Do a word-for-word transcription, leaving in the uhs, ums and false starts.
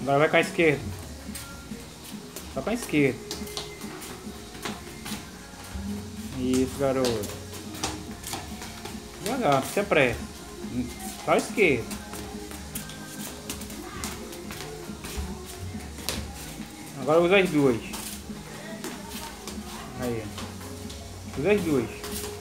Agora vai com a esquerda. Só com a esquerda. Isso, garoto. Devagar, não precisa pressa. Só a esquerda. Agora usa as duas. Aí. Usa as duas.